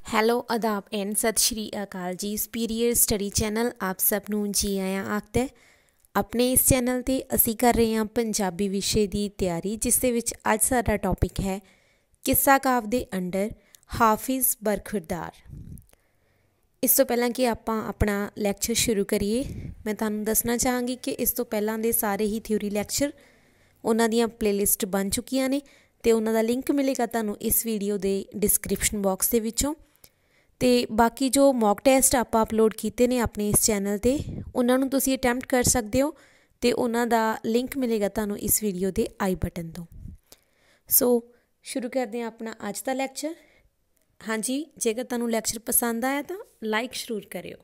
Hello ਆਦਾਬ and ਸਤਿ ਸ਼੍ਰੀ ਅਕਾਲ ਜੀ। Superior study channel ਆਪ ਸਭ ਨੂੰ ਜੀ ਆਇਆਂ ਆਖਦਾ ਹੈ। ਆਪਣੇ ਇਸ ਚੈਨਲ 'ਤੇ ਅਸੀਂ ਕਰ ਰਹੇ ਹਾਂ ਪੰਜਾਬੀ ਵਿਸ਼ੇ ਦੀ ਤਿਆਰੀ, ਜਿਸ ਦੇ ਵਿੱਚ ਅੱਜ ਸਾਡਾ ਟੌਪਿਕ ਹੈ ਕਿੱਸਾ ਕਾਵ ਦੇ ਅੰਡਰ ਹਾਫਿਜ਼ ਬਰਖੁਰਦਾਰ। ਇਸ ਤੋਂ ਪਹਿਲਾਂ ਕਿ ਆਪਾਂ ਆਪਣਾ ਲੈਕਚਰ ਸ਼ੁਰੂ ਕਰੀਏ, ਮੈਂ ਤੁਹਾਨੂੰ ਦੱਸਣਾ ਚਾਹਾਂਗੀ ਕਿ ਇਸ ਤੋਂ ਪਹਿਲਾਂ ਦੇ ਸਾਰੇ ਹੀ ਥਿਊਰੀ ਲੈਕਚਰ ਉਹਨਾਂ ਦੀਆਂ ਪਲੇਲਿਸਟ ਬਣ ਚੁੱਕੀਆਂ ਨੇ ਅਤੇ ਉਹਨਾਂ ਦਾ ਲਿੰਕ ਮਿਲੇਗਾ ਤੁਹਾਨੂੰ ਇਸ ਵੀਡੀਓ ਦੇ ਡਿਸਕ੍ਰਿਪਸ਼ਨ ਬਾਕਸ ਦੇ ਵਿੱਚੋਂ। ਅਤੇ ਬਾਕੀ ਜੋ ਮੌਕ ਟੈਸਟ ਆਪਾਂ ਅਪਲੋਡ ਕੀਤੇ ਨੇ ਆਪਣੇ ਇਸ ਚੈਨਲ 'ਤੇ, ਉਹਨਾਂ ਨੂੰ ਤੁਸੀਂ ਅਟੈਂਪਟ ਕਰ ਸਕਦੇ ਹੋ ਅਤੇ ਉਹਨਾਂ ਦਾ ਲਿੰਕ ਮਿਲੇਗਾ ਤੁਹਾਨੂੰ ਇਸ ਵੀਡੀਓ ਦੇ ਆਈ ਬਟਨ ਤੋਂ। ਸੋ ਸ਼ੁਰੂ ਕਰਦੇ ਹਾਂ ਆਪਣਾ ਅੱਜ ਦਾ ਲੈਕਚਰ। ਹਾਂਜੀ, ਜੇਕਰ ਤੁਹਾਨੂੰ ਲੈਕਚਰ ਪਸੰਦ ਆਇਆ ਤਾਂ ਲਾਈਕ ਜ਼ਰੂਰ ਕਰਿਓ।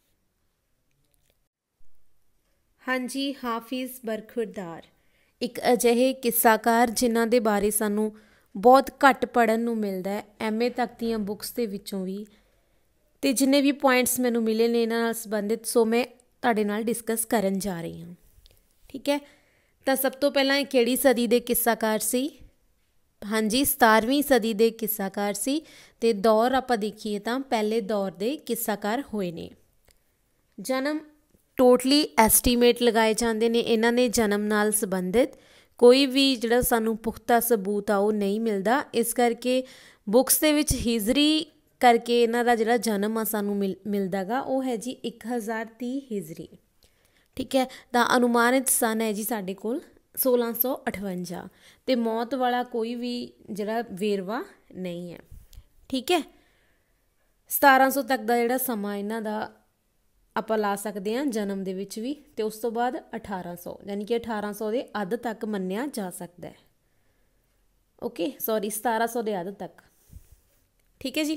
ਹਾਂਜੀ, ਹਾਫਿਜ਼ ਬਰਖੁਰਦਾਰ ਇੱਕ ਅਜਿਹੇ ਕਿੱਸਾਕਾਰ ਜਿਨ੍ਹਾਂ ਦੇ ਬਾਰੇ ਸਾਨੂੰ ਬਹੁਤ ਘੱਟ ਪੜ੍ਹਨ ਨੂੰ ਮਿਲਦਾ ਹੈ MA ਤੱਕ ਦੀਆਂ ਬੁੱਕਸ ਦੇ ਵਿੱਚੋਂ ਵੀ, ਅਤੇ ਜਿੰਨੇ ਵੀ ਪੁਆਇੰਟਸ ਮੈਨੂੰ ਮਿਲੇ ਨੇ ਇਹਨਾਂ ਨਾਲ ਸੰਬੰਧਿਤ, ਸੋ ਮੈਂ ਤੁਹਾਡੇ ਨਾਲ ਡਿਸਕਸ ਕਰਨ ਜਾ ਰਹੀ ਹਾਂ। ਠੀਕ ਹੈ, ਤਾਂ ਸਭ ਤੋਂ ਪਹਿਲਾਂ ਇਹ ਕਿਹੜੀ ਸਦੀ ਦੇ ਕਿੱਸਾਕਾਰ ਸੀ? ਹਾਂਜੀ, 17ਵੀਂ ਸਦੀ ਦੇ ਕਿੱਸਾਕਾਰ ਸੀ ਅਤੇ ਦੌਰ ਆਪਾਂ ਦੇਖੀਏ ਤਾਂ ਪਹਿਲੇ ਦੌਰ ਦੇ ਕਿੱਸਾਕਾਰ ਹੋਏ ਨੇ। ਜਨਮ ਟੋਟਲੀ ਐਸਟੀਮੇਟ ਲਗਾਏ ਜਾਂਦੇ ਨੇ ਇਹਨਾਂ ਨੇ, ਜਨਮ ਨਾਲ ਸੰਬੰਧਿਤ ਕੋਈ ਵੀ ਜਿਹੜਾ ਸਾਨੂੰ ਪੁਖਤਾ ਸਬੂਤ ਆ ਉਹ ਨਹੀਂ ਮਿਲਦਾ। ਇਸ ਕਰਕੇ ਬੁੱਕਸ ਦੇ ਵਿੱਚ ਹਿਜਰੀ ਕਰਕੇ ਇਹਨਾਂ ਦਾ ਜਿਹੜਾ ਜਨਮ ਆ ਸਾਨੂੰ ਮਿਲਦਾ ਗਾ ਉਹ ਹੈ ਜੀ 1030 ਹਿਜਰੀ। ਠੀਕ ਹੈ, ਤਾਂ ਅਨੁਮਾਨਿਤ ਸਨ ਹੈ ਜੀ ਸਾਡੇ ਕੋਲ 1658 ਅਤੇ ਮੌਤ ਵਾਲਾ ਕੋਈ ਵੀ ਜਿਹੜਾ ਵੇਰਵਾ ਨਹੀਂ ਹੈ। ਠੀਕ ਹੈ, 1700 ਤੱਕ ਦਾ ਜਿਹੜਾ ਸਮਾਂ ਇਹਨਾਂ ਦਾ ਆਪਾਂ ਲਾ ਸਕਦੇ ਹਾਂ ਜਨਮ ਦੇ ਵਿੱਚ ਵੀ, ਅਤੇ ਉਸ ਤੋਂ ਬਾਅਦ 1800 ਯਾਨੀ ਕਿ 1800 ਦੇ ਅੱਧ ਤੱਕ ਮੰਨਿਆ ਜਾ ਸਕਦਾ ਹੈ। ਓਕੇ, ਸੌਰੀ 1700 ਦੇ ਅੱਧ ਤੱਕ। ਠੀਕ ਹੈ ਜੀ,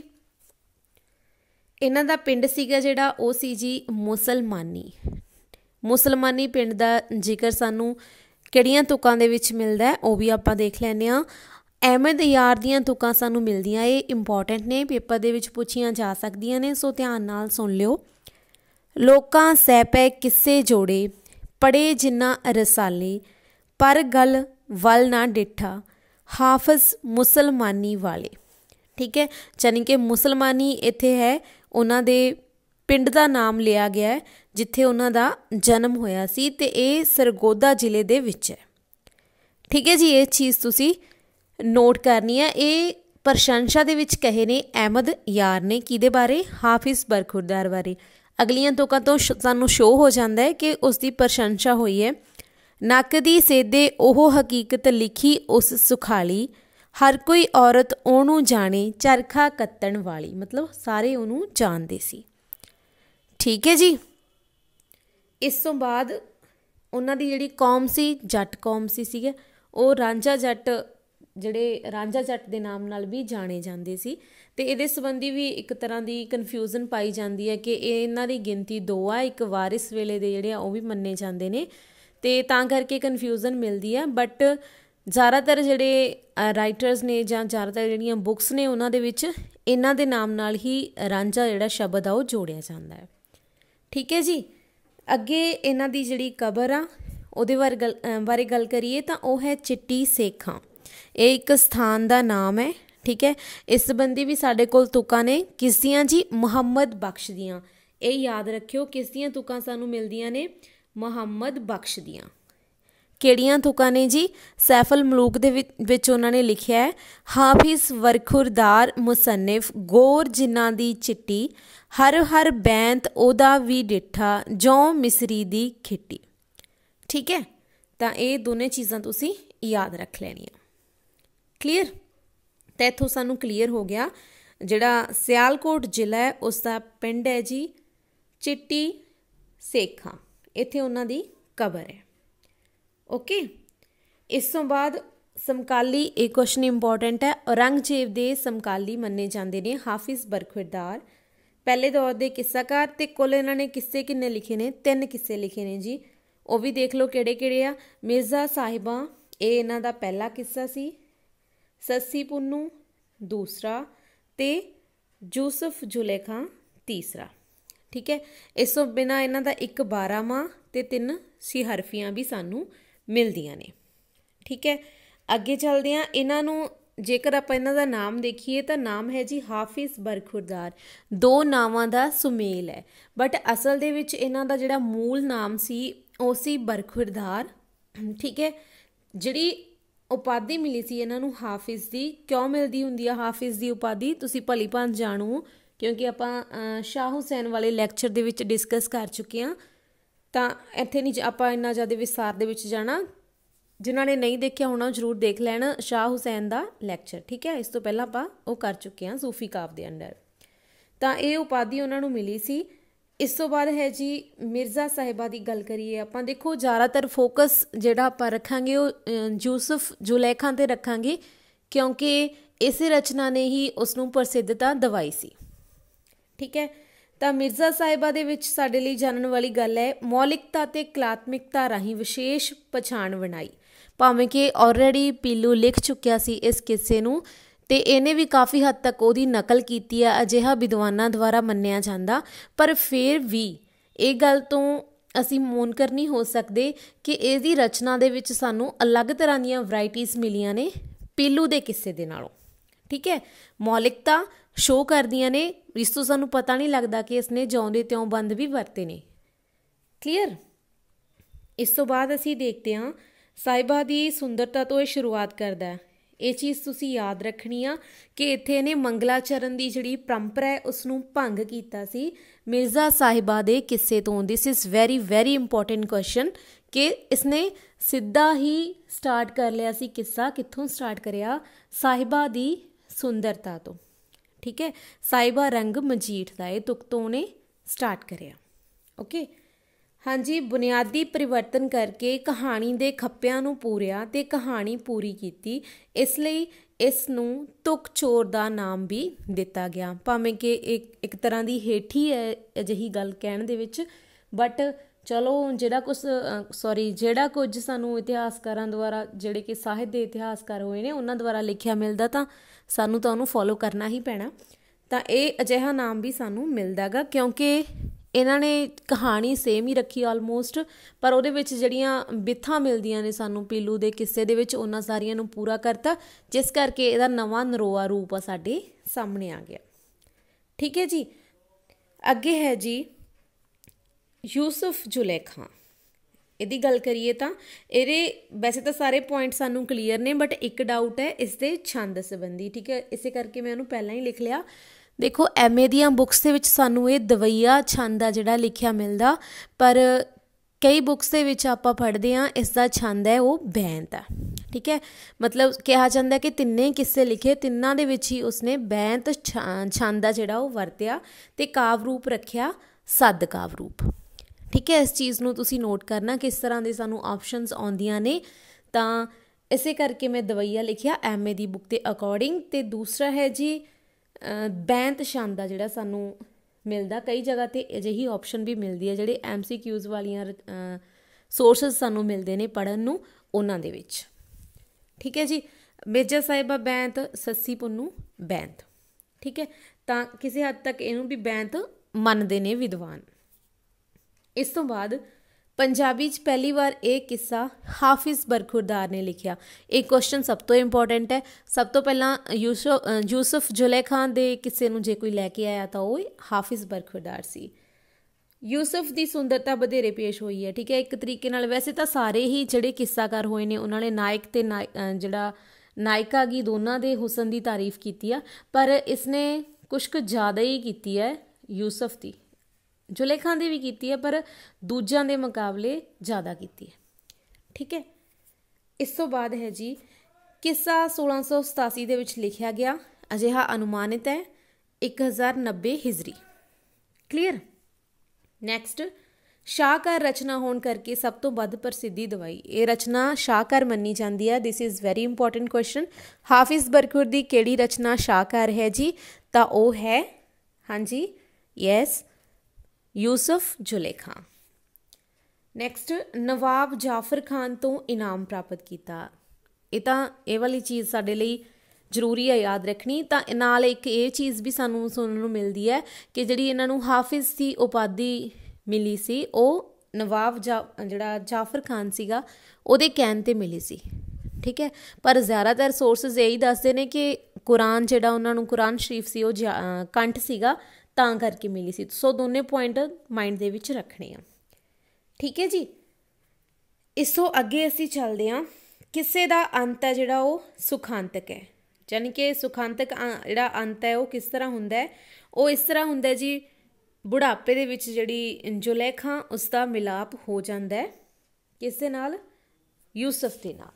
ਇਹਨਾਂ ਦਾ ਪਿੰਡ ਸੀਗਾ ਜਿਹੜਾ ਉਹ ਸੀ ਜੀ ਮੁਸਲਮਾਨੀ। ਮੁਸਲਮਾਨੀ ਪਿੰਡ ਦਾ ਜ਼ਿਕਰ ਸਾਨੂੰ ਕਿਹੜੀਆਂ ਤੁਕਾਂ ਦੇ ਵਿੱਚ ਮਿਲਦਾ ਹੈ ਉਹ ਵੀ ਆਪਾਂ ਦੇਖ ਲੈਂਦੇ ਹਾਂ। ਅਹਿਮਦ ਯਾਰ ਦੀਆਂ ਤੁਕਾਂ ਸਾਨੂੰ ਮਿਲਦੀਆਂ, ਇਹ ਇੰਪੋਰਟੈਂਟ ਨੇ, ਪੇਪਰ ਦੇ ਵਿੱਚ ਪੁੱਛੀਆਂ ਜਾ ਸਕਦੀਆਂ ਨੇ, ਸੋ ਧਿਆਨ ਨਾਲ ਸੁਣ ਲਿਓ। ਲੋਕਾਂ ਸਹਿ ਪੈ ਕਿੱਸੇ ਜੋੜੇ, ਪੜ੍ਹੇ ਜਿਨ੍ਹਾਂ ਰਸਾਲੇ, ਪਰ ਗੱਲ ਵੱਲ ਨਾ ਡਿੱਠਾ, ਹਾਫਿਜ਼ ਮੁਸਲਮਾਨੀ ਵਾਲੇ। ਠੀਕ ਹੈ, ਯਾਨੀ ਕਿ ਮੁਸਲਮਾਨੀ ਇੱਥੇ ਹੈ ਉਹਨਾਂ ਦੇ ਪਿੰਡ ਦਾ ਨਾਮ ਲਿਆ ਗਿਆ ਹੈ ਜਿੱਥੇ ਉਹਨਾਂ ਦਾ ਜਨਮ ਹੋਇਆ ਸੀ, ਅਤੇ ਇਹ ਸਰਗੋਦਾ ਜ਼ਿਲ੍ਹੇ ਦੇ ਵਿੱਚ ਹੈ। ਠੀਕ ਹੈ ਜੀ, ਇਹ ਚੀਜ਼ ਤੁਸੀਂ ਨੋਟ ਕਰਨੀ ਹੈ। ਇਹ ਪ੍ਰਸ਼ੰਸਾ ਦੇ ਵਿੱਚ ਕਹੇ ਨੇ ਅਹਿਮਦ ਯਾਰ ਨੇ, ਕਿਹਦੇ ਬਾਰੇ? ਹਾਫਿਜ਼ ਬਰਖੁਰਦਾਰ ਬਾਰੇ। ਅਗਲੀਆਂ ਤੁਕਾਂ ਤੋਂ ਸਾਨੂੰ ਸ਼ੋਅ ਹੋ ਜਾਂਦਾ ਹੈ ਕਿ ਉਸ ਦੀ ਪ੍ਰਸ਼ੰਸਾ ਹੋਈ ਹੈ। ਨੱਕ ਦੀ ਸੇਧੇ ਉਹ ਹਕੀਕਤ ਲਿਖੀ ਉਸ ਸੁਖਾਲੀ, ਹਰ ਕੋਈ ਔਰਤ ਉਹਨੂੰ ਜਾਣੇ ਚਰਖਾ ਕੱਤਣ ਵਾਲੀ। ਮਤਲਬ ਸਾਰੇ ਉਹਨੂੰ ਜਾਣਦੇ ਸੀ। ਠੀਕ ਹੈ ਜੀ, ਇਸ ਤੋਂ ਬਾਅਦ ਉਹਨਾਂ ਦੀ ਜਿਹੜੀ ਕੌਮ ਸੀ, ਜੱਟ ਕੌਮ ਸੀਗੇ, ਉਹ ਰਾਂਝਾ ਜੱਟ, ਜਿਹੜੇ ਰਾਂਝਾ ਜੱਟ ਦੇ ਨਾਮ ਨਾਲ ਵੀ ਜਾਣੇ ਜਾਂਦੇ ਸੀ। ਅਤੇ ਇਹਦੇ ਸੰਬੰਧੀ ਵੀ ਇੱਕ ਤਰ੍ਹਾਂ ਦੀ ਕਨਫਿਊਜ਼ਨ ਪਾਈ ਜਾਂਦੀ ਹੈ ਕਿ ਇਹਨਾਂ ਦੀ ਗਿਣਤੀ 2 ਆ, ਇੱਕ ਵਾਰਿਸ ਵੇਲੇ ਦੇ ਜਿਹੜੇ ਆ ਉਹ ਵੀ ਮੰਨੇ ਜਾਂਦੇ ਨੇ, ਅਤੇ ਤਾਂ ਕਰਕੇ ਕਨਫਿਊਜ਼ਨ ਮਿਲਦੀ ਹੈ। ਬਟ ਜ਼ਿਆਦਾਤਰ ਜਿਹੜੇ ਰਾਈਟਰਸ ਨੇ ਜਾਂ ਜ਼ਿਆਦਾਤਰ ਜਿਹੜੀਆਂ ਬੁੱਕਸ ਨੇ ਉਹਨਾਂ ਦੇ ਵਿੱਚ ਇਹਨਾਂ ਦੇ ਨਾਮ ਨਾਲ ਹੀ ਰਾਂਝਾ ਜਿਹੜਾ ਸ਼ਬਦ ਆ ਉਹ ਜੋੜਿਆ ਜਾਂਦਾ ਹੈ। ਠੀਕ ਹੈ ਜੀ, ਅੱਗੇ ਇਹਨਾਂ ਦੀ ਜਿਹੜੀ ਕਬਰ ਆ ਉਹਦੇ ਬਾਰੇ ਗੱਲ ਕਰੀਏ ਤਾਂ ਉਹ ਹੈ ਚਿੱਟੀ ਸੇਖਾਂ। ਇਹ ਇੱਕ ਸਥਾਨ ਦਾ ਨਾਮ ਹੈ। ਠੀਕ ਹੈ, ਇਸ ਸੰਬੰਧੀ ਵੀ ਸਾਡੇ ਕੋਲ ਤੁਕਾਂ ਨੇ, ਕਿਸ ਦੀਆਂ ਜੀ? ਮੁਹੰਮਦ ਬਖਸ਼ ਦੀਆਂ। ਇਹ ਯਾਦ ਰੱਖਿਓ, ਕਿਸ ਦੀਆਂ ਤੁਕਾਂ ਸਾਨੂੰ ਮਿਲਦੀਆਂ ਨੇ? ਮੁਹੰਮਦ ਬਖਸ਼ ਦੀਆਂ। ਕਿਹੜੀਆਂ ਤੁਕਾਂ ਨੇ ਜੀ? ਸੈਫੁਲ ਮਲੂਕ ਦੇ ਵਿੱਚ ਉਹਨਾਂ ਨੇ ਲਿਖਿਆ ਹੈ, ਹਾਫਿਜ਼ ਬਰਖੁਰਦਾਰ ਮੁਸੰਨਿਫ, ਗੌਰ ਜਿਨ੍ਹਾਂ ਦੀ ਚਿੱਟੀ, ਹਰ ਹਰ ਬੈਂਤ ਉਹਦਾ ਵੀ ਡਿੱਠਾ, ਜੌਂ ਮਿਸਰੀ ਦੀ ਖਿੱਟੀ। ਠੀਕ ਹੈ, ਤਾਂ ਇਹ ਦੋਨੇ ਚੀਜ਼ਾਂ ਤੁਸੀਂ ਯਾਦ ਰੱਖ ਲੈਣੀਆਂ। ਕਲੀਅਰ? ਤਾਂ ਇੱਥੋਂ ਸਾਨੂੰ ਕਲੀਅਰ ਹੋ ਗਿਆ ਜਿਹੜਾ ਸਿਆਲਕੋਟ ਜ਼ਿਲ੍ਹਾ ਹੈ ਉਸ ਦਾ ਪਿੰਡ ਹੈ ਜੀ ਚਿੱਟੀ ਸੇਖਾਂ, ਇੱਥੇ ਉਹਨਾਂ ਦੀ ਕਬਰ ਹੈ। ਓਕੇ, ਇਸ ਤੋਂ ਬਾਅਦ ਸਮਕਾਲੀ, ਇਹ ਕੁਐਸਚਨ ਇੰਪੋਰਟੈਂਟ ਹੈ। ਔਰੰਗਜ਼ੇਬ ਦੇ ਸਮਕਾਲੀ ਮੰਨੇ ਜਾਂਦੇ ਨੇ ਹਾਫਿਜ਼ ਬਰਖੁਰਦਾਰ, ਪਹਿਲੇ ਦੌਰ ਦੇ ਕਿੱਸਾਕਾਰ, ਅਤੇ ਕੁੱਲ ਇਹਨਾਂ ਨੇ ਕਿੱਸੇ ਕਿੰਨੇ ਲਿਖੇ ਨੇ? 3 ਕਿੱਸੇ ਲਿਖੇ ਨੇ ਜੀ। ਉਹ ਵੀ ਦੇਖ ਲਓ ਕਿਹੜੇ ਕਿਹੜੇ ਆ। ਮਿਰਜ਼ਾ ਸਾਹਿਬਾਂ, ਇਹ ਇਹਨਾਂ ਦਾ ਪਹਿਲਾ ਕਿੱਸਾ ਸੀ। ਸੱਸੀ ਪੁੰਨੂ ਦੂਸਰਾ, ਅਤੇ ਯੂਸਫ ਜ਼ੁਲੇਖਾਂ ਤੀਸਰਾ। ਠੀਕ ਹੈ, ਇਸ ਤੋਂ ਬਿਨਾਂ ਇਹਨਾਂ ਦਾ ਇੱਕ 12ਵਾਂ ਅਤੇ 3 ਸਿਹਰਫੀਆਂ ਵੀ ਸਾਨੂੰ ਮਿਲਦੀਆਂ ਨੇ। ਠੀਕ ਹੈ, ਅੱਗੇ ਚੱਲਦੇ ਹਾਂ। ਇਹਨਾਂ ਨੂੰ ਜੇਕਰ ਆਪਾਂ ਇਹਨਾਂ ਦਾ ਨਾਮ ਦੇਖੀਏ ਤਾਂ ਨਾਮ ਹੈ ਜੀ ਹਾਫਿਜ਼ ਬਰਖੁਰਦਾਰ। ਦੋ ਨਾਵਾਂ ਦਾ ਸੁਮੇਲ ਹੈ, ਬਟ ਅਸਲ ਦੇ ਵਿੱਚ ਇਹਨਾਂ ਦਾ ਜਿਹੜਾ ਮੂਲ ਨਾਮ ਸੀ ਉਹ ਸੀ ਬਰਖੁਰਦਾਰ। ਠੀਕ ਹੈ, ਜਿਹੜੀ ਉਪਾਧੀ ਮਿਲੀ ਸੀ ਇਹਨਾਂ ਨੂੰ ਹਾਫਿਜ਼ ਦੀ, ਕਿਉਂ ਮਿਲਦੀ ਹੁੰਦੀ ਆ ਹਾਫਿਜ਼ ਦੀ ਉਪਾਧੀ, ਤੁਸੀਂ ਭਲੀ ਭਾਂਤ ਜਾਣੋ, ਕਿਉਂਕਿ ਆਪਾਂ ਸ਼ਾਹ ਹੁਸੈਨ ਵਾਲੇ ਲੈਕਚਰ ਦੇ ਵਿੱਚ ਡਿਸਕਸ ਕਰ ਚੁੱਕੇ ਹਾਂ, ਤਾਂ ਇੱਥੇ ਨਹੀਂ ਆਪਾਂ ਇੰਨਾ ਜ਼ਿਆਦਾ ਵਿਸਥਾਰ ਦੇ ਵਿੱਚ ਜਾਣਾ। ਜਿਨ੍ਹਾਂ ਨੇ ਨਹੀਂ ਦੇਖਿਆ ਹੋਣਾ ਜ਼ਰੂਰ ਦੇਖ ਲੈਣ ਸ਼ਾਹ ਹੁਸੈਨ ਦਾ ਲੈਕਚਰ। ਠੀਕ ਹੈ, ਇਸ ਤੋਂ ਪਹਿਲਾਂ ਆਪਾਂ ਉਹ ਕਰ ਚੁੱਕੇ ਹਾਂ ਸੂਫੀ ਕਾਵ ਦੇ ਅੰਡਰ। ਤਾਂ ਇਹ ਉਪਾਧੀ ਉਹਨਾਂ ਨੂੰ ਮਿਲੀ ਸੀ। ਇਸ ਤੋਂ ਬਾਅਦ ਹੈ ਜੀ ਮਿਰਜ਼ਾ ਸਾਹਿਬਾ ਦੀ ਗੱਲ ਕਰੀਏ ਆਪਾਂ, ਦੇਖੋ ਜ਼ਿਆਦਾਤਰ ਫੋਕਸ ਜਿਹੜਾ ਆਪਾਂ ਰੱਖਾਂਗੇ ਉਹ ਯੂਸਫ ਜ਼ੁਲੈਖਾ 'ਤੇ ਰੱਖਾਂਗੇ, ਕਿਉਂਕਿ ਇਸੇ ਰਚਨਾ ਨੇ ਹੀ ਉਸ ਨੂੰ ਪ੍ਰਸਿੱਧਤਾ ਦਿਵਾਈ ਸੀ। ਠੀਕ ਹੈ, ਤਾਂ ਮਿਰਜ਼ਾ ਸਾਹਿਬਾ ਦੇ ਵਿੱਚ ਸਾਡੇ ਲਈ ਜਾਣਨ ਵਾਲੀ ਗੱਲ ਹੈ ਮੌਲਿਕਤਾ ਅਤੇ ਕਲਾਤਮਿਕਤਾ ਰਾਹੀਂ ਵਿਸ਼ੇਸ਼ ਪਛਾਣ ਬਣਾਈ। ਭਾਵੇਂ ਕਿ ਆਲਰੇਡੀ ਪੀਲੂ ਲਿਖ ਚੁੱਕਿਆ ਸੀ ਇਸ ਕਿੱਸੇ ਨੂੰ, ਅਤੇ ਇਹਨੇ ਵੀ ਕਾਫੀ ਹੱਦ ਤੱਕ ਉਹਦੀ ਨਕਲ ਕੀਤੀ ਹੈ, ਅਜਿਹਾ ਵਿਦਵਾਨਾਂ ਦੁਆਰਾ ਮੰਨਿਆ ਜਾਂਦਾ। ਪਰ ਫਿਰ ਵੀ ਇਹ ਗੱਲ ਤੋਂ ਅਸੀਂ ਮੁਨਕਰ ਨਹੀਂ ਹੋ ਸਕਦੇ ਕਿ ਇਹਦੀ ਰਚਨਾ ਦੇ ਵਿੱਚ ਸਾਨੂੰ ਅਲੱਗ ਤਰ੍ਹਾਂ ਦੀਆਂ ਵਰਾਇਟੀਜ਼ ਮਿਲੀਆਂ ਨੇ ਪੀਲੂ ਦੇ ਕਿੱਸੇ ਦੇ ਨਾਲੋਂ। ਠੀਕ ਹੈ, ਮੌਲਿਕਤਾ ਸ਼ੋਅ ਕਰਦੀਆਂ ਨੇ, ਇਸ ਤੋਂ ਸਾਨੂੰ ਪਤਾ ਨਹੀਂ ਲੱਗਦਾ ਕਿ ਇਸਨੇ ਜਿਉਂਦੇ ਤਿਉਂ ਬੰਦ ਵੀ ਵਰਤੇ ਨੇ। ਕਲੀਅਰ। ਇਸ ਤੋਂ ਬਾਅਦ ਅਸੀਂ ਦੇਖਦੇ ਹਾਂ ਸਾਹਿਬਾ ਦੀ ਸੁੰਦਰਤਾ ਤੋਂ ਇਹ ਸ਼ੁਰੂਆਤ ਕਰਦਾ ਹੈ। ਇਹ ਚੀਜ਼ ਤੁਸੀਂ ਯਾਦ ਰੱਖਣੀ ਆ ਕਿ ਇੱਥੇ ਇਹਨੇ ਮੰਗਲਾਚਰਨ ਦੀ ਜਿਹੜੀ ਪਰੰਪਰਾ ਹੈ ਉਸ ਨੂੰ ਭੰਗ ਕੀਤਾ ਸੀ ਮਿਰਜ਼ਾ ਸਾਹਿਬਾ ਦੇ ਕਿੱਸੇ ਤੋਂ। This is very very important question ਕਿ ਇਸਨੇ ਸਿੱਧਾ ਹੀ ਸਟਾਰਟ ਕਰ ਲਿਆ ਸੀ ਕਿੱਸਾ। ਕਿੱਥੋਂ ਸਟਾਰਟ ਕਰਿਆ? ਸਾਹਿਬਾ ਦੀ ਸੁੰਦਰਤਾ ਤੋਂ। ਠੀਕ ਹੈ, ਸਾਹਿਬਾ ਰੰਗ ਮਜੀਠ ਦਾ ਇਹ ਤੁਕ ਤੋਂ ਉਹਨੇ ਸਟਾਰਟ ਕਰਿਆ। ਓਕੇ, ਹਾਂਜੀ। ਬੁਨਿਆਦੀ ਪਰਿਵਰਤਨ ਕਰਕੇ ਕਹਾਣੀ ਦੇ ਖੱਪਿਆਂ ਨੂੰ ਪੂਰਿਆ ਅਤੇ ਕਹਾਣੀ ਪੂਰੀ ਕੀਤੀ, ਇਸ ਲਈ ਇਸ ਨੂੰ ਤੁਕ ਚੋਰ ਦਾ ਨਾਮ ਵੀ ਦਿੱਤਾ ਗਿਆ। ਭਾਵੇਂ ਕਿ ਇੱਕ ਤਰ੍ਹਾਂ ਦੀ ਹੇਠੀ ਹੈ ਅਜਿਹੀ ਗੱਲ ਕਹਿਣ ਦੇ ਵਿੱਚ, ਬਟ ਚਲੋ ਜਿਹੜਾ ਕੁਝ ਸਾਨੂੰ ਇਤਿਹਾਸਕਾਰਾਂ ਦੁਆਰਾ, ਜਿਹੜੇ ਕਿ ਸਾਹਿਤ ਦੇ ਇਤਿਹਾਸਕਾਰ ਹੋਏ ਨੇ, ਉਹਨਾਂ ਦੁਆਰਾ ਲਿਖਿਆ ਮਿਲਦਾ ਤਾਂ ਸਾਨੂੰ ਤਾਂ ਉਹਨੂੰ ਫੋਲੋ ਕਰਨਾ ਹੀ ਪੈਣਾ। ਤਾਂ ਇਹ ਅਜਿਹਾ ਨਾਮ ਵੀ ਸਾਨੂੰ ਮਿਲਦਾ ਗਾ ਕਿਉਂਕਿ ਇਹਨਾਂ ਨੇ ਕਹਾਣੀ ਸੇਮ ਹੀ ਰੱਖੀ ਆਲਮੋਸਟ, ਪਰ ਉਹਦੇ ਵਿੱਚ ਜਿਹੜੀਆਂ ਬਿੱਥਾਂ ਮਿਲਦੀਆਂ ਨੇ ਸਾਨੂੰ ਪੀਲੂ ਦੇ ਕਿੱਸੇ ਦੇ ਵਿੱਚ, ਉਹਨਾਂ ਸਾਰੀਆਂ ਨੂੰ ਪੂਰਾ ਕਰਤਾ, ਜਿਸ ਕਰਕੇ ਇਹਦਾ ਨਵਾਂ ਨਰੋਆ ਰੂਪ ਆ ਸਾਡੇ ਸਾਹਮਣੇ ਆ ਗਿਆ। ਠੀਕ ਹੈ ਜੀ। ਅੱਗੇ ਹੈ ਜੀ ਯੂਸਫ ਜ਼ੁਲੈਖਾ। ਇਹਦੀ ਗੱਲ ਕਰੀਏ ਤਾਂ ਇਹਦੇ ਵੈਸੇ ਤਾਂ ਸਾਰੇ ਪੁਆਇੰਟ ਸਾਨੂੰ ਕਲੀਅਰ ਨੇ, ਬਟ ਇੱਕ ਡਾਊਟ ਹੈ ਇਸ ਦੇ ਛੰਦ ਸੰਬੰਧੀ। ਠੀਕ ਹੈ, ਇਸੇ ਕਰਕੇ ਮੈਂ ਉਹਨੂੰ ਪਹਿਲਾਂ ਹੀ ਲਿਖ ਲਿਆ। ਦੇਖੋ MA ਦੀਆਂ ਬੁੱਕਸ ਦੇ ਵਿੱਚ ਸਾਨੂੰ ਇਹ ਦਵਈਆ ਛੰਦ ਆ ਜਿਹੜਾ ਲਿਖਿਆ ਮਿਲਦਾ, ਪਰ ਕਈ ਬੁੱਕਸ ਦੇ ਵਿੱਚ ਆਪਾਂ ਪੜ੍ਹਦੇ ਹਾਂ ਇਸ ਦਾ ਛੰਦ ਹੈ ਉਹ ਬੈਂਤ ਆ। ਠੀਕ ਹੈ, ਮਤਲਬ ਕਿਹਾ ਜਾਂਦਾ ਕਿ ਤਿੰਨੇ ਕਿੱਸੇ ਲਿਖੇ, ਤਿੰਨਾਂ ਦੇ ਵਿੱਚ ਹੀ ਉਸਨੇ ਬੈਂਤ ਛੰਦ ਆ ਜਿਹੜਾ ਉਹ ਵਰਤਿਆ ਅਤੇ ਕਾਵ ਰੂਪ ਰੱਖਿਆ ਸੱਦ ਕਾਵ ਰੂਪ। ਠੀਕ ਹੈ, ਇਸ ਚੀਜ਼ ਨੂੰ ਤੁਸੀਂ ਨੋਟ ਕਰਨਾ ਕਿਸ ਤਰ੍ਹਾਂ ਦੇ ਸਾਨੂੰ ਆਪਸ਼ਨਸ ਆਉਂਦੀਆਂ ਨੇ, ਤਾਂ ਇਸੇ ਕਰਕੇ ਮੈਂ ਦਵਈਆ ਲਿਖਿਆ MA ਦੀ ਬੁੱਕ ਦੇ ਅਕੋਰਡਿੰਗ। ਅਤੇ ਦੂਸਰਾ ਹੈ ਜੀ ਬੈਂਤ ਛੰਦ ਆ ਜਿਹੜਾ ਸਾਨੂੰ ਮਿਲਦਾ, ਕਈ ਜਗ੍ਹਾ 'ਤੇ ਅਜਿਹੀ ਆਪਸ਼ਨ ਵੀ ਮਿਲਦੀ ਹੈ ਜਿਹੜੇ MCQs ਵਾਲੀਆਂ ਸੋਰਸਿਸ ਸਾਨੂੰ ਮਿਲਦੇ ਨੇ ਪੜ੍ਹਨ ਨੂੰ, ਉਹਨਾਂ ਦੇ ਵਿੱਚ। ਠੀਕ ਹੈ ਜੀ, ਮਿਰਜ਼ਾ ਸਾਹਿਬਾ ਬੈਂਤ, ਸੱਸੀ ਪੁੰਨੂ ਬੈਂਤ। ਠੀਕ ਹੈ, ਤਾਂ ਕਿਸੇ ਹੱਦ ਤੱਕ ਇਹਨੂੰ ਵੀ ਬੈਂਤ ਮੰਨਦੇ ਨੇ ਵਿਦਵਾਨ। ਇਸ ਤੋਂ ਬਾਅਦ ਪੰਜਾਬੀ 'ਚ ਪਹਿਲੀ ਵਾਰ ਇਹ ਕਿੱਸਾ ਹਾਫਿਜ਼ ਬਰਖੁਰਦਾਰ ਨੇ ਲਿਖਿਆ। ਇਹ ਕੁਐਸਚਨ ਸਭ ਤੋਂ ਇੰਪੋਰਟੈਂਟ ਹੈ। ਸਭ ਤੋਂ ਪਹਿਲਾਂ ਯੂਸਫ ਜ਼ੁਲੈਖਾ ਦੇ ਕਿੱਸੇ ਨੂੰ ਜੇ ਕੋਈ ਲੈ ਕੇ ਆਇਆ ਤਾਂ ਉਹ ਹਾਫਿਜ਼ ਬਰਖੁਰਦਾਰ ਸੀ। ਯੂਸਫ ਦੀ ਸੁੰਦਰਤਾ ਵਧੇਰੇ ਪੇਸ਼ ਹੋਈ ਹੈ। ਠੀਕ ਹੈ, ਇੱਕ ਤਰੀਕੇ ਨਾਲ ਵੈਸੇ ਤਾਂ ਸਾਰੇ ਹੀ ਜਿਹੜੇ ਕਿੱਸਾਕਾਰ ਹੋਏ ਨੇ ਉਹਨਾਂ ਨੇ ਨਾਇਕ ਅਤੇ ਜਿਹੜਾ ਨਾਇਕਾ ਗੀ ਦੋਨਾਂ ਦੇ ਹੁਸਨ ਦੀ ਤਾਰੀਫ ਕੀਤੀ ਆ, ਪਰ ਇਸਨੇ ਕੁਛ ਕੁ ਜ਼ਿਆਦਾ ਹੀ ਕੀਤੀ ਹੈ ਯੂਸਫ ਦੀ। ਜ਼ੁਲੈਖਾ ਦੀ ਵੀ ਕੀਤੀ ਹੈ ਪਰ ਦੂਜਿਆਂ ਦੇ ਮੁਕਾਬਲੇ ਜ਼ਿਆਦਾ ਕੀਤੀ ਹੈ। ਠੀਕ ਹੈ, ਇਸ ਤੋਂ ਬਾਅਦ ਹੈ ਜੀ ਕਿੱਸਾ 1687 ਦੇ ਵਿੱਚ ਲਿਖਿਆ ਗਿਆ, ਅਜਿਹਾ ਅਨੁਮਾਨਿਤ ਹੈ 1090 ਹਿਜਰੀ। ਕਲੀਅਰ। ਨੈਕਸਟ, ਸ਼ਾਹਕਾਰ ਰਚਨਾ ਹੋਣ ਕਰਕੇ ਸਭ ਤੋਂ ਵੱਧ ਪ੍ਰਸਿੱਧੀ ਦਵਾਈ। ਇਹ ਰਚਨਾ ਸ਼ਾਹਕਾਰ ਮੰਨੀ ਜਾਂਦੀ ਹੈ। This is very important question. Hafiz Barkhurdar ਦੀ ਕਿਹੜੀ ਰਚਨਾ ਸ਼ਾਹਕਾਰ ਹੈ ਜੀ? ਤਾਂ ਉਹ ਹੈ ਹਾਂਜੀ ਯੈਸ ਯੂਸਫ ਜ਼ੁਲੈਖਾ। ਨੈਕਸਟ, ਨਵਾਬ ਜਾਫਰ ਖਾਨ ਤੋਂ ਇਨਾਮ ਪ੍ਰਾਪਤ ਕੀਤਾ। ਇਹ ਵਾਲੀ ਚੀਜ਼ ਸਾਡੇ ਲਈ ਜ਼ਰੂਰੀ ਹੈ ਯਾਦ ਰੱਖਣੀ। ਤਾਂ ਨਾਲ ਇੱਕ ਇਹ ਚੀਜ਼ ਵੀ ਸਾਨੂੰ ਸੁਣਨ ਨੂੰ ਮਿਲਦੀ ਹੈ ਕਿ ਜਿਹੜੀ ਇਹਨਾਂ ਨੂੰ ਹਾਫਿਜ਼ ਦੀ ਉਪਾਧੀ ਮਿਲੀ ਸੀ ਉਹ ਨਵਾਬ ਜਿਹੜਾ ਜਾਫਰ ਖਾਨ ਸੀਗਾ ਉਹਦੇ ਕਹਿਣ 'ਤੇ ਮਿਲੀ ਸੀ। ठीक है। पर ज़्यादातर सोर्सिस यही दसते हैं कि कुरान जिहड़ा उन्होंने कुरान शरीफ सी कंठ सीगा तां करके मिली सी। सो दोने पॉइंट माइंड दे विच रखने आ, ठीक है जी। इस तो अगे असी चलते हैं, किस्से दा अंत है जिहड़ा वो सुखांतक है, यानी कि सुखांतक जिहड़ा अंत है वो किस तरह हुंदा है, वो इस तरह हुंदा है जी, बुढ़ापे दे विच जिहड़ी जुलैखा उसका मिलाप हो जाता है किस दे नाल, यूसुफ के नाल,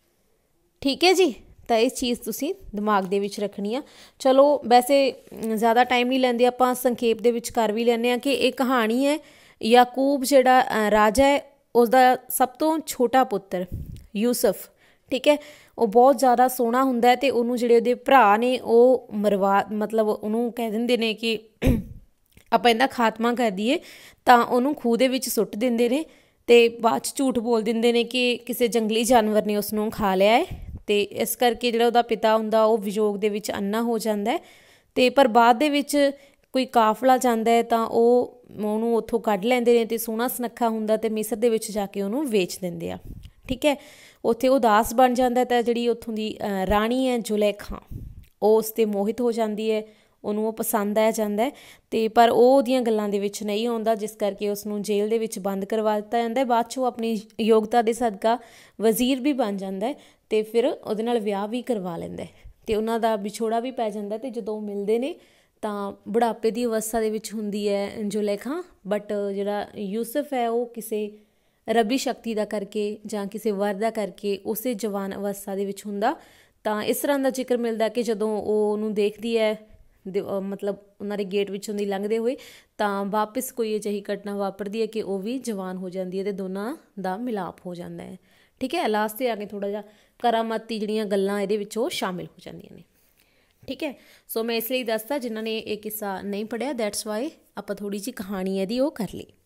ठीक है जी। तो इस चीज़ तुसी दिमाग दे विच रखनी आ। चलो वैसे ज़्यादा टाइम नहीं लैंदे, आपां संखेप दे विच कर भी लैंदे आ कि एक कहानी है, याकूब जिहड़ा राजा है उसका सब तो छोटा पुत्र यूसुफ, ठीक है, वो बहुत ज़्यादा सोहना हुंदा है, तो उन्होंने जिहड़े उहदे भरा ने वो मरवा मतलब उन्होंने कह दिंदे ने कि ਆਪਾਂ ਇਹਦਾ ਖਾਤਮਾ ਕਰ ਦਈਏ, ਤਾਂ ਉਹਨੂੰ ਖੂਹ ਦੇ ਵਿੱਚ ਸੁੱਟ ਦਿੰਦੇ ਨੇ ਅਤੇ ਬਾਅਦ 'ਚ ਝੂਠ ਬੋਲ ਦਿੰਦੇ ਨੇ ਕਿ ਕਿਸੇ ਜੰਗਲੀ ਜਾਨਵਰ ਨੇ ਉਸ ਨੂੰ ਖਾ ਲਿਆ ਹੈ, ਅਤੇ ਇਸ ਕਰਕੇ ਜਿਹੜਾ ਉਹਦਾ ਪਿਤਾ ਹੁੰਦਾ ਉਹ ਵਿਯੋਗ ਦੇ ਵਿੱਚ ਅੰਨਾ ਹੋ ਜਾਂਦਾ। ਅਤੇ ਪਰ ਬਾਅਦ ਦੇ ਵਿੱਚ ਕੋਈ ਕਾਫਲਾ ਜਾਂਦਾ ਹੈ ਤਾਂ ਉਹ ਉਹਨੂੰ ਉੱਥੋਂ ਕੱਢ ਲੈਂਦੇ ਨੇ ਅਤੇ ਸੋਹਣਾ ਸੁਨੱਖਾ ਹੁੰਦਾ ਅਤੇ ਮਿਸਰ ਦੇ ਵਿੱਚ ਜਾ ਕੇ ਉਹਨੂੰ ਵੇਚ ਦਿੰਦੇ ਆ, ਠੀਕ ਹੈ। ਉੱਥੇ ਉਹ ਦਾਸ ਬਣ ਜਾਂਦਾ, ਤਾਂ ਜਿਹੜੀ ਉੱਥੋਂ ਦੀ ਰਾਣੀ ਹੈ ਜੁਲੈਖਾ ਉਹ ਉਸ 'ਤੇ ਮੋਹਿਤ ਹੋ ਜਾਂਦੀ ਹੈ, ਉਹਨੂੰ ਉਹ ਪਸੰਦ ਆ ਜਾਂਦਾ, ਅਤੇ ਪਰ ਉਹ ਉਹਦੀਆਂ ਗੱਲਾਂ ਦੇ ਵਿੱਚ ਨਹੀਂ ਆਉਂਦਾ, ਜਿਸ ਕਰਕੇ ਉਸਨੂੰ ਜੇਲ੍ਹ ਦੇ ਵਿੱਚ ਬੰਦ ਕਰਵਾ ਦਿੱਤਾ ਜਾਂਦਾ। ਬਾਅਦ 'ਚ ਉਹ ਆਪਣੀ ਯੋਗਤਾ ਦੇ ਸਦਕਾ ਵਜ਼ੀਰ ਵੀ ਬਣ ਜਾਂਦਾ ਅਤੇ ਫਿਰ ਉਹਦੇ ਨਾਲ ਵਿਆਹ ਵੀ ਕਰਵਾ ਲੈਂਦਾ, ਅਤੇ ਉਹਨਾਂ ਦਾ ਵਿਛੋੜਾ ਵੀ ਪੈ ਜਾਂਦਾ। ਅਤੇ ਜਦੋਂ ਉਹ ਮਿਲਦੇ ਨੇ ਤਾਂ ਬੁਢਾਪੇ ਦੀ ਅਵਸਥਾ ਦੇ ਵਿੱਚ ਹੁੰਦੀ ਹੈ ਜੁਲੈਖਾ, ਬਟ ਜਿਹੜਾ ਯੂਸੁਫ ਹੈ ਉਹ ਕਿਸੇ ਰੱਬੀ ਸ਼ਕਤੀ ਦਾ ਕਰਕੇ ਜਾਂ ਕਿਸੇ ਵਰ ਦਾ ਕਰਕੇ ਉਸੇ ਜਵਾਨ ਅਵਸਥਾ ਦੇ ਵਿੱਚ ਹੁੰਦਾ। ਤਾਂ ਇਸ ਤਰ੍ਹਾਂ ਦਾ ਜ਼ਿਕਰ ਮਿਲਦਾ ਕਿ ਜਦੋਂ ਉਹ ਉਹਨੂੰ ਦੇਖਦੀ ਹੈ ਮਤਲਬ ਉਹਨਾਂ ਦੇ ਗੇਟ ਵਿੱਚੋਂ ਦੀ ਲੰਘਦੇ ਹੋਏ, ਤਾਂ ਵਾਪਸ ਕੋਈ ਅਜਿਹੀ ਘਟਨਾ ਵਾਪਰਦੀ ਹੈ ਕਿ ਉਹ ਵੀ ਜਵਾਨ ਹੋ ਜਾਂਦੀ ਹੈ ਅਤੇ ਦੋਨਾਂ ਦਾ ਮਿਲਾਪ ਹੋ ਜਾਂਦਾ ਹੈ, ਠੀਕ ਹੈ। ਲਾਸਟ 'ਤੇ ਆ ਕੇ ਥੋੜ੍ਹਾ ਜਿਹਾ ਕਰਾਮਾਤੀ ਜਿਹੜੀਆਂ ਗੱਲਾਂ ਇਹਦੇ ਵਿੱਚ ਉਹ ਸ਼ਾਮਿਲ ਹੋ ਜਾਂਦੀਆਂ ਨੇ, ਠੀਕ ਹੈ। ਸੋ ਮੈਂ ਇਸ ਲਈ ਦੱਸਦਾ ਜਿਨ੍ਹਾਂ ਨੇ ਇਹ ਕਿੱਸਾ ਨਹੀਂ ਪੜ੍ਹਿਆ, ਦੈਟਸ ਵਾਈ ਆਪਾਂ ਥੋੜ੍ਹੀ ਜਿਹੀ ਕਹਾਣੀ ਇਹਦੀ ਉਹ ਕਰ ਲਈ,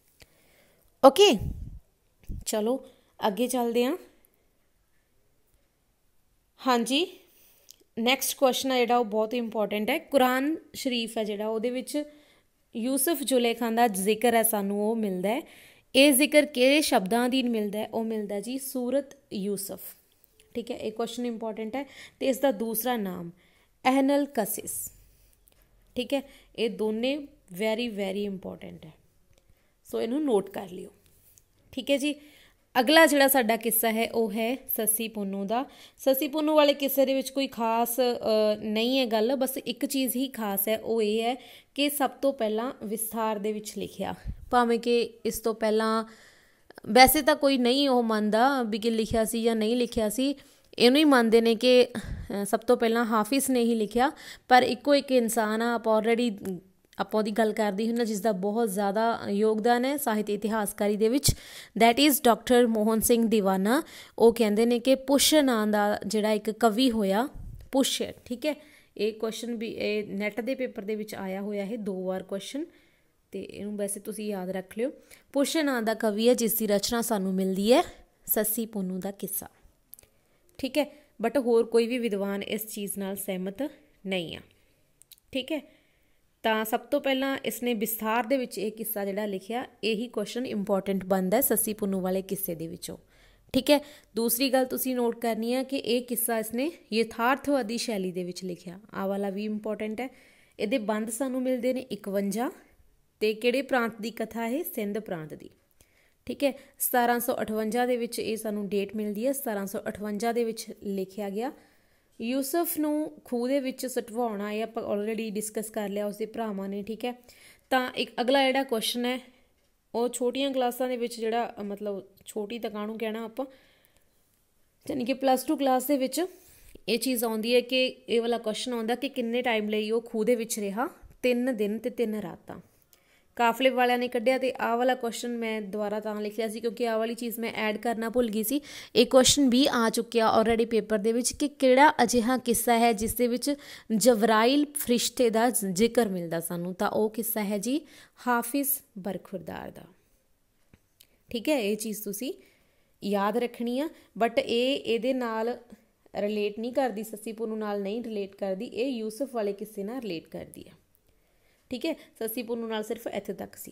ਓਕੇ। ਚਲੋ ਅੱਗੇ ਚੱਲਦੇ ਹਾਂ। ਹਾਂਜੀ, ਨੈਕਸਟ ਕੁਐਸਚਨ ਹੈ ਜਿਹੜਾ ਉਹ ਬਹੁਤ ਇੰਪੋਰਟੈਂਟ ਹੈ। ਕੁਰਾਨ ਸ਼ਰੀਫ ਹੈ ਜਿਹੜਾ ਉਹਦੇ ਵਿੱਚ ਯੂਸੁਫ ਜੁਲੈਖਾ ਦਾ ਜ਼ਿਕਰ ਹੈ ਸਾਨੂੰ ਉਹ ਮਿਲਦਾ ਹੈ। ਇਹ ਜ਼ਿਕਰ ਕਿਹੜੇ ਸ਼ਬਦਾਂ ਅਧੀਨ ਮਿਲਦਾ ਹੈ, ਉਹ ਮਿਲਦਾ ਜੀ ਸੂਰਤ ਯੂਸੁਫ, ਠੀਕ ਹੈ। ਇਹ ਕੁਐਸਚਨ ਇੰਪੋਰਟੈਂਟ ਹੈ। ਅਤੇ ਇਸ ਦਾ ਦੂਸਰਾ ਨਾਮ ਅਹਨਲ ਕਸਿਸ, ਠੀਕ ਹੈ। ਇਹ ਦੋਨੇ ਵੈਰੀ ਵੈਰੀ ਇੰਪੋਰਟੈਂਟ ਹੈ, ਸੋ ਇਹਨੂੰ ਨੋਟ ਕਰ ਲਿਓ, ਠੀਕ ਹੈ ਜੀ। ਅਗਲਾ ਜਿਹੜਾ ਸਾਡਾ ਕਿੱਸਾ ਹੈ ਉਹ ਹੈ ਸੱਸੀ ਪੁੰਨੂ ਦਾ। ਸੱਸੀ ਪੁੰਨੂ ਵਾਲੇ ਕਿੱਸੇ ਦੇ ਵਿੱਚ ਕੋਈ ਖਾਸ ਨਹੀਂ ਹੈ ਗੱਲ, ਬਸ ਇੱਕ ਚੀਜ਼ ਹੀ ਖਾਸ ਹੈ, ਉਹ ਇਹ ਹੈ ਕਿ ਸਭ ਤੋਂ ਪਹਿਲਾਂ ਵਿਸਥਾਰ ਦੇ ਵਿੱਚ ਲਿਖਿਆ, ਭਾਵੇਂ ਕਿ ਇਸ ਤੋਂ ਪਹਿਲਾਂ ਵੈਸੇ ਤਾਂ ਕੋਈ ਨਹੀਂ ਉਹ ਮੰਨਦਾ ਵੀ ਕਿ ਲਿਖਿਆ ਸੀ ਜਾਂ ਨਹੀਂ ਲਿਖਿਆ ਸੀ, ਇਹਨੂੰ ਹੀ ਮੰਨਦੇ ਨੇ ਕਿ ਸਭ ਤੋਂ ਪਹਿਲਾਂ ਹਾਫਿਜ਼ ਨੇ ਹੀ ਲਿਖਿਆ, ਪਰ ਇੱਕੋ ਇੱਕ ਇਨਸਾਨ ਆ, ਆਪਾਂ ਆਲਰੇਡੀ ਆਪਾਂ ਉਹਦੀ ਗੱਲ ਕਰਦੀ ਹੁੰਦੇ ਜਿਸ ਦਾ ਬਹੁਤ ਜ਼ਿਆਦਾ ਯੋਗਦਾਨ ਹੈ ਸਾਹਿਤ ਇਤਿਹਾਸਕਾਰੀ ਦੇ ਵਿੱਚ, that is doctor Mohan Singh Diwana. ਉਹ ਕਹਿੰਦੇ ਨੇ ਕਿ ਪੁਸ਼ ਨਾਂ ਦਾ ਜਿਹੜਾ ਇੱਕ ਕਵੀ ਹੋਇਆ, ਪੁਸ਼, ਠੀਕ ਹੈ। ਇਹ ਕੁਐਸਚਨ ਵੀ ਇਹ ਨੈੱਟ ਦੇ ਪੇਪਰ ਦੇ ਵਿੱਚ ਆਇਆ ਹੋਇਆ ਹੈ 2 ਵਾਰ ਕੁਐਸਚਨ, ਅਤੇ ਇਹਨੂੰ ਵੈਸੇ ਤੁਸੀਂ ਯਾਦ ਰੱਖ ਲਿਓ। ਪੁਸ਼ ਨਾਂ ਦਾ ਕਵੀ ਹੈ ਜਿਸ ਦੀ ਰਚਨਾ ਸਾਨੂੰ ਮਿਲਦੀ ਹੈ ਸੱਸੀ ਪੁੰਨੂ ਦਾ ਕਿੱਸਾ, ਠੀਕ ਹੈ। ਬਟ ਹੋਰ ਕੋਈ ਵੀ ਵਿਦਵਾਨ ਇਸ ਚੀਜ਼ ਨਾਲ ਸਹਿਮਤ ਨਹੀਂ ਆ, ਠੀਕ ਹੈ। ਤਾਂ ਸਭ ਤੋਂ ਪਹਿਲਾਂ ਇਸਨੇ ਵਿਸਥਾਰ ਦੇ ਵਿੱਚ ਇਹ ਕਿੱਸਾ ਜਿਹੜਾ ਲਿਖਿਆ, ਇਹੀ ਕੁਐਸਚਨ ਇੰਪੋਰਟੈਂਟ ਬਣਦਾ ਸੱਸੀ ਪੁੰਨੂ ਵਾਲੇ ਕਿੱਸੇ ਦੇ ਵਿੱਚੋਂ, ਠੀਕ ਹੈ। ਦੂਸਰੀ ਗੱਲ ਤੁਸੀਂ ਨੋਟ ਕਰਨੀ ਹੈ ਕਿ ਇਹ ਕਿੱਸਾ ਇਸਨੇ ਯਥਾਰਥਵਾਦੀ ਸ਼ੈਲੀ ਦੇ ਵਿੱਚ ਲਿਖਿਆ, ਆਹ ਵਾਲਾ ਵੀ ਇੰਪੋਰਟੈਂਟ ਹੈ। ਇਹਦੇ ਬੰਦ ਸਾਨੂੰ ਮਿਲਦੇ ਨੇ 51, ਅਤੇ ਕਿਹੜੇ ਪ੍ਰਾਂਤ ਦੀ ਕਥਾ ਇਹ, ਸਿੰਧ ਪ੍ਰਾਂਤ ਦੀ, ਠੀਕ ਹੈ। 1758 ਦੇ ਵਿੱਚ ਇਹ ਸਾਨੂੰ ਡੇਟ ਮਿਲਦੀ ਹੈ, 1758 ਦੇ ਵਿੱਚ ਲਿਖਿਆ ਗਿਆ। ਯੂਸੁਫ ਨੂੰ ਖੂਹ ਦੇ ਵਿੱਚ ਸੁੱਟਵਾਉਣਾ ਇਹ ਆਪਾਂ ਆਲਰੇਡੀ ਡਿਸਕਸ ਕਰ ਲਿਆ ਉਸਦੇ ਭਰਾਵਾਂ ਨੇ, ਠੀਕ ਹੈ। ਤਾਂ ਇੱਕ ਅਗਲਾ ਜਿਹੜਾ ਕੁਐਸਚਨ ਹੈ ਉਹ ਛੋਟੀਆਂ ਕਲਾਸਾਂ ਦੇ ਵਿੱਚ ਜਿਹੜਾ ਮਤਲਬ ਛੋਟੀ ਤਾਂ ਕਾਹਨੂੰ ਕਹਿਣਾ ਆਪਾਂ, ਯਾਨੀ ਕਿ +2 ਕਲਾਸ ਦੇ ਵਿੱਚ ਇਹ ਚੀਜ਼ ਆਉਂਦੀ ਹੈ ਕਿ ਇਹ ਵਾਲਾ ਕੁਐਸਚਨ ਆਉਂਦਾ ਕਿ ਕਿੰਨੇ ਟਾਈਮ ਲਈ ਉਹ ਖੂਹ ਦੇ ਵਿੱਚ ਰਿਹਾ, 3 ਦਿਨ ਅਤੇ 3 ਰਾਤਾਂ। ਕਾਫਲੇ ਵਾਲਿਆਂ ਨੇ ਕੱਢਿਆ, ਅਤੇ ਆਹ ਵਾਲਾ ਕੁਐਸਚਨ ਮੈਂ ਦੁਬਾਰਾ ਤਾਂ ਲਿਖਿਆ ਸੀ ਕਿਉਂਕਿ ਆਹ ਵਾਲੀ ਚੀਜ਼ ਮੈਂ ਐਡ ਕਰਨਾ ਭੁੱਲ ਗਈ ਸੀ। ਇਹ ਕੁਐਸਚਨ ਵੀ ਆ ਚੁੱਕਿਆ ਆਲਰੇਡੀ ਪੇਪਰ ਦੇ ਵਿੱਚ ਕਿ ਕਿਹੜਾ ਅਜਿਹਾ ਕਿੱਸਾ ਹੈ ਜਿਸ ਦੇ ਵਿੱਚ ਜਬਰਾਈਲ ਫਰਿਸ਼ਤੇ ਦਾ ਜ਼ਿਕਰ ਮਿਲਦਾ ਸਾਨੂੰ, ਤਾਂ ਉਹ ਕਿੱਸਾ ਹੈ ਜੀ ਹਾਫਿਜ਼ ਬਰਖੁਰਦਾਰ ਦਾ, ਠੀਕ ਹੈ। ਇਹ ਚੀਜ਼ ਤੁਸੀਂ ਯਾਦ ਰੱਖਣੀ ਆ, ਬਟ ਇਹ ਇਹਦੇ ਨਾਲ ਰਿਲੇਟ ਨਹੀਂ ਕਰਦੀ, ਸੱਸੀ ਪੁੰਨੂ ਨਾਲ ਨਹੀਂ ਰਿਲੇਟ ਕਰਦੀ, ਇਹ ਯੂਸੁਫ ਵਾਲੇ ਕਿੱਸੇ ਨਾਲ ਰਿਲੇਟ ਕਰਦੀ ਆ, ਠੀਕ ਹੈ। ਸੱਸੀ ਪੁੰਨੂ ਨਾਲ ਸਿਰਫ ਇੱਥੇ ਤੱਕ ਸੀ,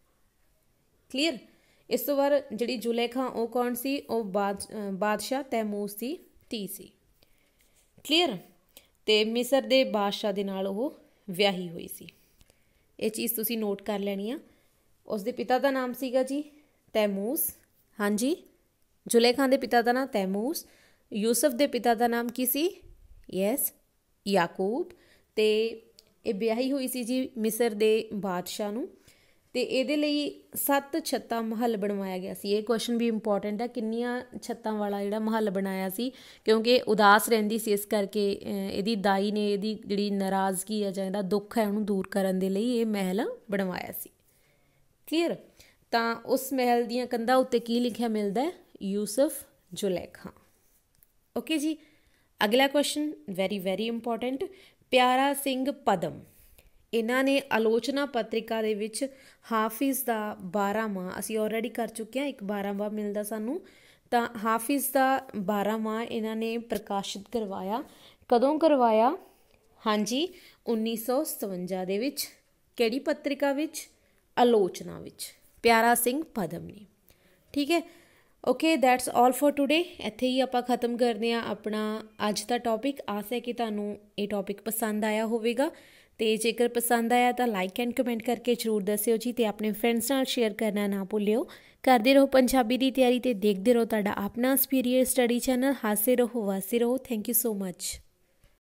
ਕਲੀਅਰ। ਇਸ ਤੋਂ ਬਾਅਦ ਜਿਹੜੀ ਜੁਲੈਖਾ ਉਹ ਕੌਣ ਸੀ, ਉਹ ਬਾਦਸ਼ਾਹ ਤੈਮੂਰ ਦੀ ਧੀ ਸੀ। ਕਲੀਅਰ। ਤੇ ਮਿਸਰ ਦੇ ਬਾਦਸ਼ਾਹ ਦੇ ਨਾਲ ਉਹ ਵਿਆਹੀ ਹੋਈ ਸੀ। ਇਹ ਚੀਜ਼ ਤੁਸੀਂ ਨੋਟ ਕਰ ਲੈਣੀ ਆ। ਉਸਦੇ ਪਿਤਾ ਦਾ ਨਾਮ ਸੀਗਾ ਜੀ ਤੈਮੂਸ। ਹਾਂਜੀ, ਜ਼ੁਲੇਖਾ ਦੇ ਪਿਤਾ ਦਾ ਨਾਮ ਤੈਮੂਸ। ਯੂਸਫ ਦੇ ਪਿਤਾ ਦਾ ਨਾਮ ਕੀ ਸੀ? ਯੈਸ, ਯਾਕੂਬ। ਤੇ ਇਹ ਵਿਆਹੀ ਹੋਈ ਸੀ ਜੀ ਮਿਸਰ ਦੇ ਬਾਦਸ਼ਾਹ ਨੂੰ। ਤੇ ਇਹਦੇ ਲਈ 7 ਛੱਤਾਂ ਮਹੱਲ ਬਣਵਾਇਆ ਗਿਆ ਸੀ। ਇਹ ਕੁਐਸਚਨ ਵੀ ਇੰਪੋਰਟੈਂਟ ਹੈ, ਕਿੰਨੀਆਂ ਛੱਤਾਂ ਵਾਲਾ ਜਿਹੜਾ ਮਹੱਲ ਬਣਾਇਆ ਸੀ, ਕਿਉਂਕਿ ਉਦਾਸ ਰਹਿੰਦੀ ਸੀ, ਇਸ ਕਰਕੇ ਇਹਦੀ ਦਾਈ ਨੇ ਇਹਦੀ ਜਿਹੜੀ ਨਾਰਾਜ਼ਗੀ ਹੈ ਜਾਂ ਇਹਦਾ ਦੁੱਖ ਹੈ ਉਹਨੂੰ ਦੂਰ ਕਰਨ ਦੇ ਲਈ ਇਹ ਮਹਿਲ ਬਣਵਾਇਆ ਸੀ। ਕਲੀਅਰ। ਤਾਂ ਉਸ ਮਹਿਲ ਦੀਆਂ ਕੰਧਾਂ ਉੱਤੇ ਕੀ ਲਿਖਿਆ ਮਿਲਦਾ? ਯੂਸਫ ਜ਼ੁਲੇਖਾ। ਓਕੇ ਜੀ। ਅਗਲਾ question very very important. Piara Singh Padam, ਇਹਨਾਂ ਨੇ ਆਲੋਚਨਾ ਪੱਤਰਿਕਾ ਦੇ ਵਿੱਚ ਹਾਫਿਜ਼ ਦਾ 12ਵਾਂ ਅਸੀਂ ਆਲਰੇਡੀ ਕਰ ਚੁੱਕੇ ਹਾਂ, ਇੱਕ 12ਵਾਂ ਮਿਲਦਾ ਸਾਨੂੰ। ਤਾਂ ਹਾਫਿਜ਼ ਦਾ 12ਵਾਂ ਇਹਨਾਂ ਨੇ ਪ੍ਰਕਾਸ਼ਿਤ ਕਰਵਾਇਆ। ਕਦੋਂ ਕਰਵਾਇਆ? ਹਾਂਜੀ, 1957 ਦੇ ਵਿੱਚ। ਕਿਹੜੀ ਪੱਤਰਿਕਾ ਵਿੱਚ? ਆਲੋਚਨਾ ਵਿੱਚ। ਪਿਆਰਾ ਸਿੰਘ ਪਦਮ ਨੇ। ਠੀਕ ਹੈ। Okay, that's all for today. ਇੱਥੇ ਹੀ ਆਪਾਂ ਖ਼ਤਮ ਕਰਦੇ ਹਾਂ ਆਪਣਾ ਅੱਜ ਦਾ ਟੌਪਿਕ। ਆਸ ਹੈ ਕਿ ਤੁਹਾਨੂੰ ਇਹ ਟੌਪਿਕ ਪਸੰਦ ਆਇਆ ਹੋਵੇਗਾ। ਅਤੇ ਜੇਕਰ ਪਸੰਦ ਆਇਆ ਤਾਂ ਲਾਈਕ ਐਂਡ ਕਮੈਂਟ ਕਰਕੇ ਜ਼ਰੂਰ ਦੱਸਿਓ ਜੀ। ਅਤੇ ਆਪਣੇ ਫਰੈਂਡਸ ਨਾਲ ਸ਼ੇਅਰ ਕਰਨਾ ਨਾ ਭੁੱਲਿਓ। ਕਰਦੇ ਰਹੋ ਪੰਜਾਬੀ ਦੀ ਤਿਆਰੀ ਅਤੇ ਦੇਖਦੇ ਰਹੋ ਤੁਹਾਡਾ ਆਪਣਾ ਸੁਪੀਰੀਅਰ ਸਟੱਡੀ ਚੈਨਲ। ਹਾਸੇ ਰਹੋ, ਵਾਸੇ ਰਹੋ। Thank you so much.